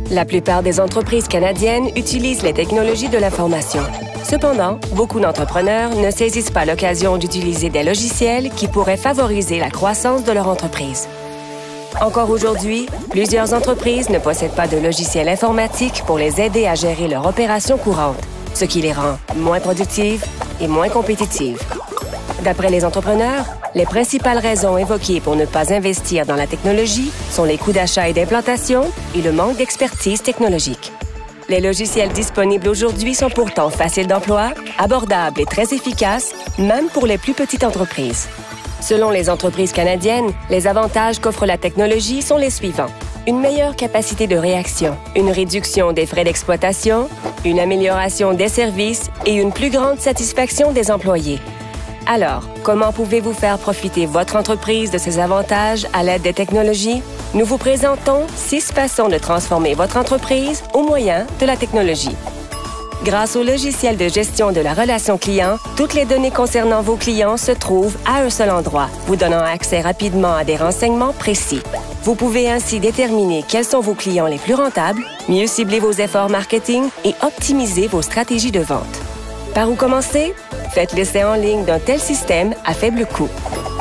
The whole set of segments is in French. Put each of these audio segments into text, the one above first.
La plupart des entreprises canadiennes utilisent les technologies de l'information. Cependant, beaucoup d'entrepreneurs ne saisissent pas l'occasion d'utiliser des logiciels qui pourraient favoriser la croissance de leur entreprise. Encore aujourd'hui, plusieurs entreprises ne possèdent pas de logiciels informatiques pour les aider à gérer leurs opérations courantes, ce qui les rend moins productives et moins compétitives. D'après les entrepreneurs, les principales raisons évoquées pour ne pas investir dans la technologie sont les coûts d'achat et d'implantation et le manque d'expertise technologique. Les logiciels disponibles aujourd'hui sont pourtant faciles d'emploi, abordables et très efficaces, même pour les plus petites entreprises. Selon les entreprises canadiennes, les avantages qu'offre la technologie sont les suivants. Une meilleure capacité de réaction, une réduction des frais d'exploitation, une amélioration des services et une plus grande satisfaction des employés. Alors, comment pouvez-vous faire profiter votre entreprise de ces avantages à l'aide des technologies? Nous vous présentons 6 façons de transformer votre entreprise au moyen de la technologie. Grâce au logiciel de gestion de la relation client, toutes les données concernant vos clients se trouvent à un seul endroit, vous donnant accès rapidement à des renseignements précis. Vous pouvez ainsi déterminer quels sont vos clients les plus rentables, mieux cibler vos efforts marketing et optimiser vos stratégies de vente. Par où commencer? Faites l'essai en ligne d'un tel système à faible coût.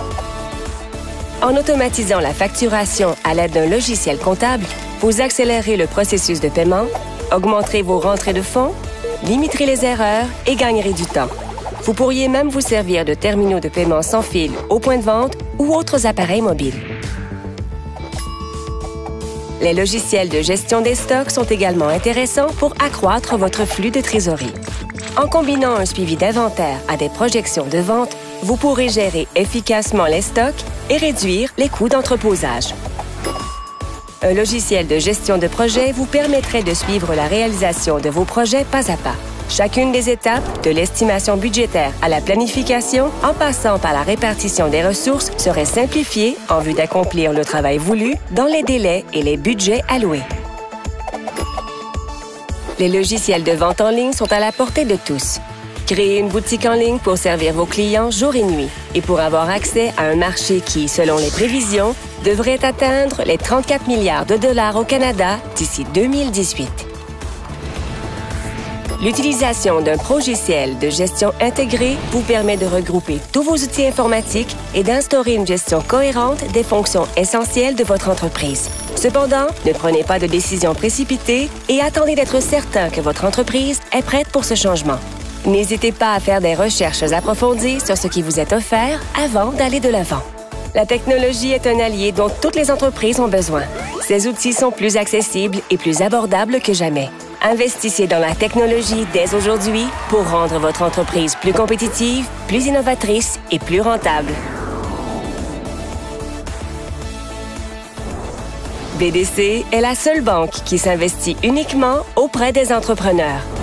En automatisant la facturation à l'aide d'un logiciel comptable, vous accélérez le processus de paiement, augmenterez vos rentrées de fonds, limiterez les erreurs et gagnerez du temps. Vous pourriez même vous servir de terminaux de paiement sans fil au point de vente ou autres appareils mobiles. Les logiciels de gestion des stocks sont également intéressants pour accroître votre flux de trésorerie. En combinant un suivi d'inventaire à des projections de vente, vous pourrez gérer efficacement les stocks et réduire les coûts d'entreposage. Un logiciel de gestion de projet vous permettrait de suivre la réalisation de vos projets pas à pas. Chacune des étapes, de l'estimation budgétaire à la planification, en passant par la répartition des ressources, serait simplifiée en vue d'accomplir le travail voulu dans les délais et les budgets alloués. Les logiciels de vente en ligne sont à la portée de tous. Créez une boutique en ligne pour servir vos clients jour et nuit et pour avoir accès à un marché qui, selon les prévisions, devrait atteindre les 34 milliards de dollars au Canada d'ici 2018. L'utilisation d'un progiciel de gestion intégré vous permet de regrouper tous vos outils informatiques et d'instaurer une gestion cohérente des fonctions essentielles de votre entreprise. Cependant, ne prenez pas de décisions précipitées et attendez d'être certain que votre entreprise est prête pour ce changement. N'hésitez pas à faire des recherches approfondies sur ce qui vous est offert avant d'aller de l'avant. La technologie est un allié dont toutes les entreprises ont besoin. Ces outils sont plus accessibles et plus abordables que jamais. Investissez dans la technologie dès aujourd'hui pour rendre votre entreprise plus compétitive, plus innovatrice et plus rentable. BDC est la seule banque qui s'investit uniquement auprès des entrepreneurs.